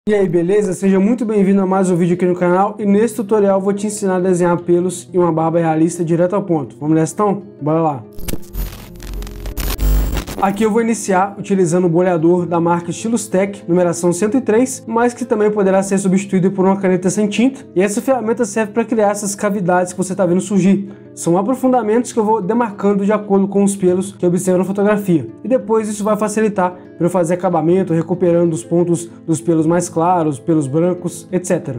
E aí, beleza? Seja muito bem-vindo a mais um vídeo aqui no canal e nesse tutorial eu vou te ensinar a desenhar pelos e uma barba realista direto ao ponto. Vamos nessa então? Bora lá! Aqui eu vou iniciar utilizando o boleador da marca Stylus-Tech, numeração 103, mas que também poderá ser substituído por uma caneta sem tinta. E essa ferramenta serve para criar essas cavidades que você está vendo surgir. São aprofundamentos que eu vou demarcando de acordo com os pelos que eu observo na fotografia. E depois isso vai facilitar para eu fazer acabamento, recuperando os pontos dos pelos mais claros, pelos brancos, etc.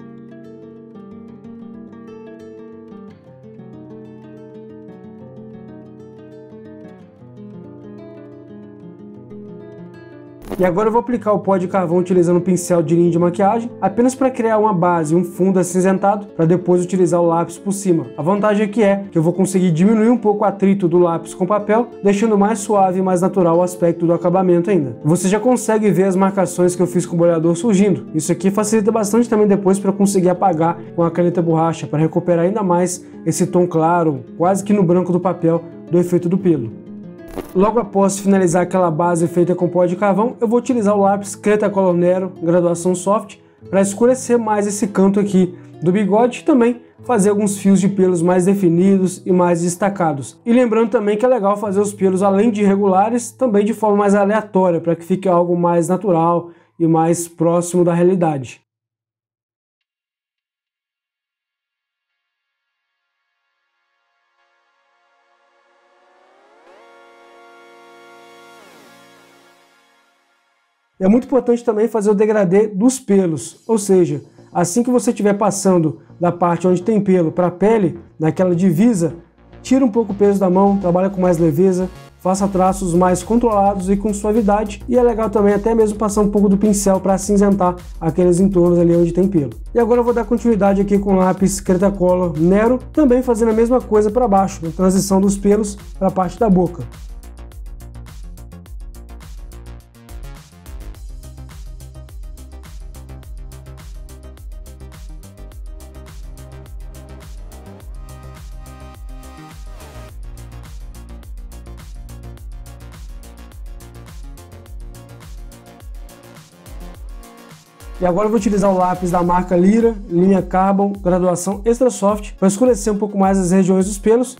E agora eu vou aplicar o pó de carvão utilizando um pincel de linha de maquiagem, apenas para criar uma base e um fundo acinzentado, para depois utilizar o lápis por cima. A vantagem aqui é que eu vou conseguir diminuir um pouco o atrito do lápis com o papel, deixando mais suave e mais natural o aspecto do acabamento ainda. Você já consegue ver as marcações que eu fiz com o boleador surgindo. Isso aqui facilita bastante também depois para conseguir apagar com a caneta borracha, para recuperar ainda mais esse tom claro, quase que no branco do papel, do efeito do pelo. Logo após finalizar aquela base feita com pó de carvão, eu vou utilizar o lápis Cretacolor Nero, graduação soft, para escurecer mais esse canto aqui do bigode e também fazer alguns fios de pelos mais definidos e mais destacados. E lembrando também que é legal fazer os pelos, além de irregulares, também de forma mais aleatória, para que fique algo mais natural e mais próximo da realidade. É muito importante também fazer o degradê dos pelos, ou seja, assim que você estiver passando da parte onde tem pelo para a pele, naquela divisa, tira um pouco o peso da mão, trabalha com mais leveza, faça traços mais controlados e com suavidade, e é legal também até mesmo passar um pouco do pincel para acinzentar aqueles entornos ali onde tem pelo. E agora eu vou dar continuidade aqui com o lápis Cretacolor Nero, também fazendo a mesma coisa para baixo, na transição dos pelos para a parte da boca. E agora eu vou utilizar o lápis da marca Lyra, linha Carbon, graduação Extra Soft, para escurecer um pouco mais as regiões dos pelos.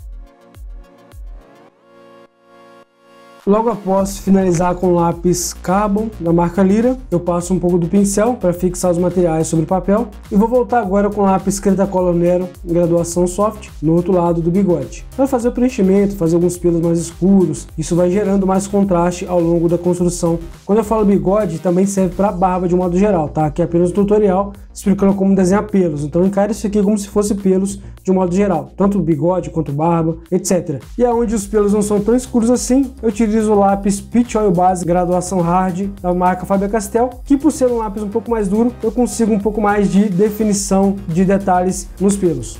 Logo após finalizar com o lápis Carbon da marca Lyra, eu passo um pouco do pincel para fixar os materiais sobre o papel e vou voltar agora com o lápis Cretacolor Nero em graduação soft no outro lado do bigode. Para fazer o preenchimento, fazer alguns pelos mais escuros, isso vai gerando mais contraste ao longo da construção. Quando eu falo bigode, também serve para barba de um modo geral, tá? Aqui é apenas um tutorial explicando como desenhar pelos, então encare isso aqui como se fosse pelos de um modo geral, tanto bigode quanto barba, etc. E aonde os pelos não são tão escuros assim, eu utilizo o lápis Peach Oil Base graduação Hard da marca Faber-Castell, que por ser um lápis um pouco mais duro, eu consigo um pouco mais de definição de detalhes nos pelos.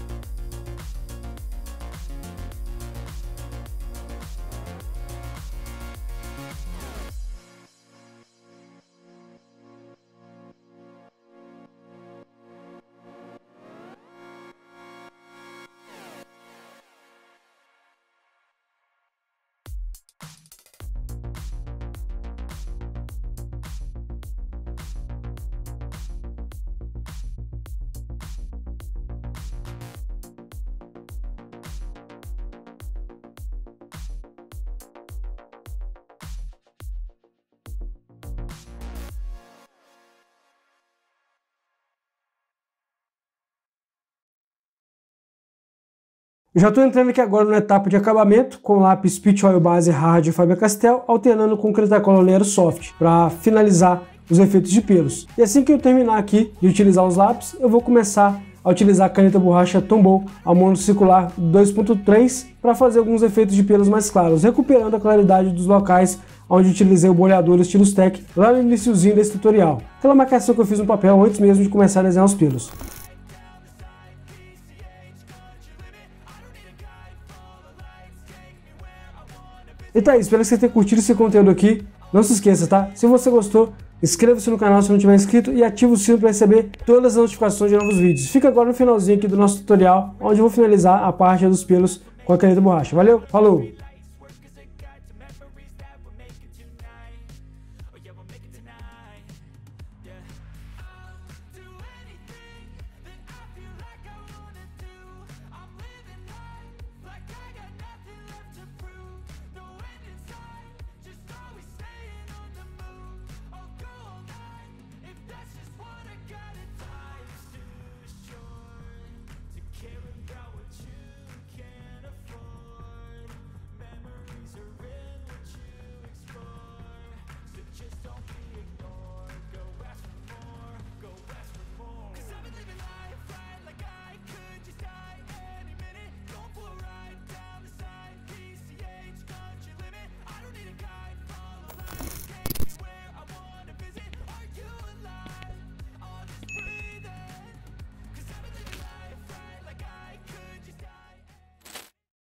Já estou entrando aqui agora na etapa de acabamento com o lápis Peach Oil Base Hard Faber-Castell, alternando com o Cretacolor Nero Soft, para finalizar os efeitos de pelos. E assim que eu terminar aqui de utilizar os lápis, eu vou começar a utilizar a caneta borracha Tombow, a monocircular 2.3, para fazer alguns efeitos de pelos mais claros, recuperando a claridade dos locais onde utilizei o boleador Stylus-Tech lá no iniciozinho desse tutorial. Aquela marcação que eu fiz no papel antes mesmo de começar a desenhar os pelos. E tá aí, espero que você tenha curtido esse conteúdo aqui. Não se esqueça, tá? Se você gostou, inscreva-se no canal se não tiver inscrito e ative o sino para receber todas as notificações de novos vídeos. Fica agora no finalzinho aqui do nosso tutorial, onde eu vou finalizar a parte dos pelos com a caneta borracha. Valeu, falou!